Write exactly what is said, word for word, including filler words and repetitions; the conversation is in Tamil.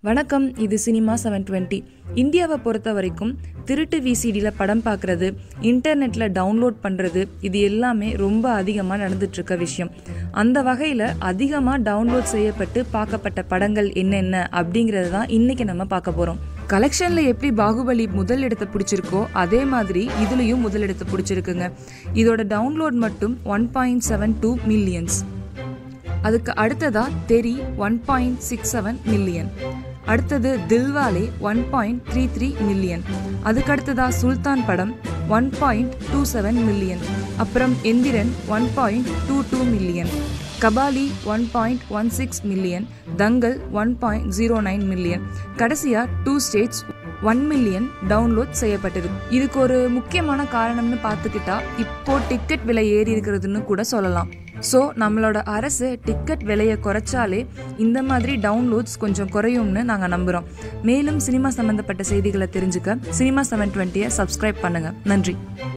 வணக்கம், இது சினிமா செவன் டுவெண்ட்டி. இந்தியாவை பொறுத்த வரைக்கும் திருட்டு விசிடியில் படம் பார்க்குறது, இன்டர்நெட்டில் டவுன்லோட் பண்ணுறது, இது எல்லாமே ரொம்ப அதிகமாக நடந்துட்டுருக்க விஷயம். அந்த வகையில் அதிகமாக டவுன்லோட் செய்யப்பட்டு பார்க்கப்பட்ட படங்கள் என்னென்ன அப்படிங்கிறது தான் இன்றைக்கி நம்ம பார்க்க போகிறோம். கலெக்ஷனில் எப்படி பாகுபலி முதல் இடத்தை பிடிச்சிருக்கோ அதே மாதிரி இதுலேயும் முதல் இடத்தை பிடிச்சிருக்குங்க. இதோட டவுன்லோட் மட்டும் one point seven two millions. அதுக்கு அடுத்ததா Theri one point six seven million. அடுத்தது Dilwale one point three three million. அதுக்கு அடுத்ததா சுல்தான் படம் one point two seven million. அப்புறம் Enthiran one point two two million. Kabali one point one six million. Dangal one point zero nine million. கடைசியா two states one million download செய்யப்பட்டிருக்கு. இதுக்கு ஒரு முக்கியமான காரணம்னு பார்த்துக்கிட்டா இப்போ டிக்கெட் விலை ஏறி இருக்கிறதுன்னு கூட சொல்லலாம். ஸோ நம்மளோட அரசு டிக்கெட் விலையை குறைச்சாலே இந்த மாதிரி டவுன்லோட்ஸ் கொஞ்சம் குறையும்னு நாங்கள் நம்புகிறோம். மேலும் சினிமா சம்மந்தப்பட்ட செய்திகளை தெரிஞ்சுக்க சினிமா செவன் டுவெண்ட்டியை சப்ஸ்கிரைப் பண்ணுங்கள். நன்றி.